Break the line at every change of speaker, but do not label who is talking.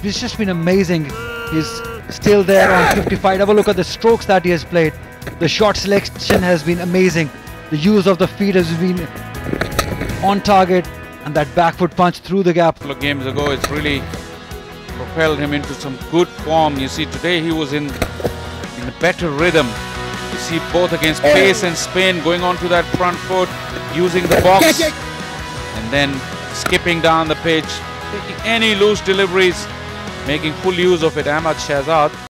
just been amazing. He's still there on 55. Have a look at the strokes that he has played. The shot selection has been amazing. The use of the feet has been on target, and that back foot punch through the gap.
A couple of games ago, it's really propelled him into some good form. You see, today he was in a better rhythm. You see both against pace and spin, going on to that front foot, using the box, and then skipping down the pitch, taking any loose deliveries, making full use of it. Ahmad Shahzad.